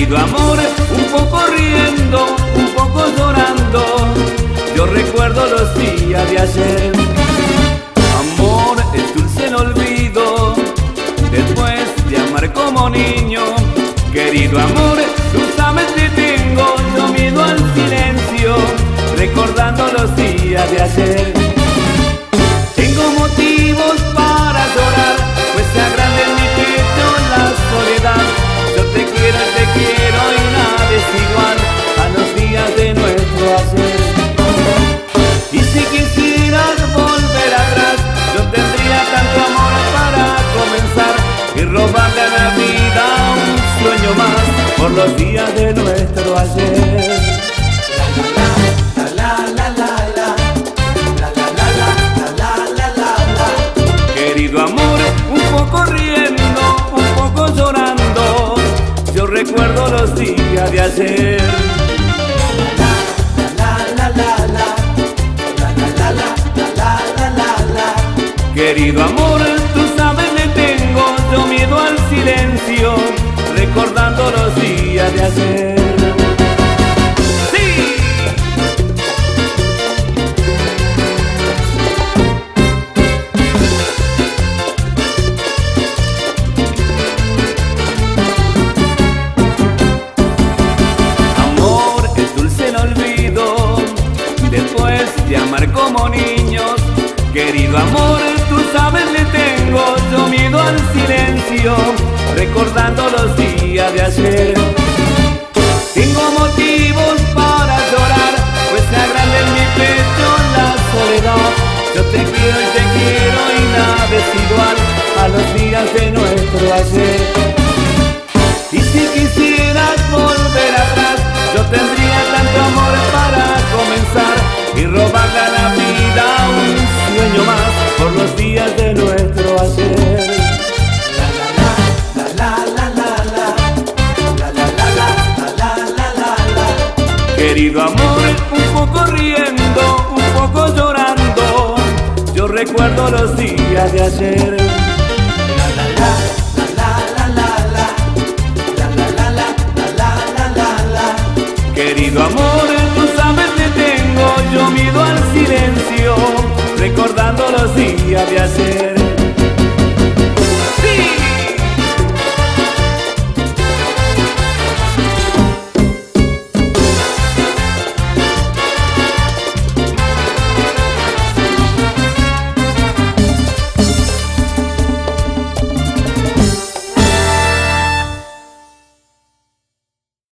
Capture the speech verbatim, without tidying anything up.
Querido amor, un poco riendo, un poco llorando, yo recuerdo los días de ayer. Amor, es dulce el olvido, después de amar como niño. Querido amor, tú sabes que tengo yo miedo al silencio, recordando los días de ayer. Tengo motivos para llorar, pues se agranda en mi pecho la soledad. Yo te quiero, te quiero y nada es igual a los días de nuestro ayer. Y si quisieras volver atrás, yo tendría tanto amor para comenzar y robarle a la vida un sueño más por los días de nuestro ayer. La la la la la, la la la la, la la la la. Querido amor, un poco riendo, un poco llorando, yo recuerdo los días de ayer. La la la la la, la la la la, la la la la. Querido amor, tú sabes le tengo yo miedo al silencio, recordando los días de ayer. ¡Sí! Amor, es dulce el olvido, después de amar como niños. Querido amor, tú sabes le tengo yo miedo al silencio, recordando los días de ayer. Tengo motivos para llorar, pues se agranda en mi pecho la soledad. Yo te quiero y te quiero y nada es igual a los días de nuestro ayer. Y si quisieras volver atrás, yo tendría tanto amor para comenzar y robarle a la vida un sueño más por los días de nuestro ayer. La la la la la, la la la la, la la la la la. Querido amor, un poco riendo, un poco llorando, yo recuerdo los días de ayer. La la la la la la, la la la la, la la la la. Querido amor, tú sabes que tengo yo miedo al silencio, recordando los días de ayer.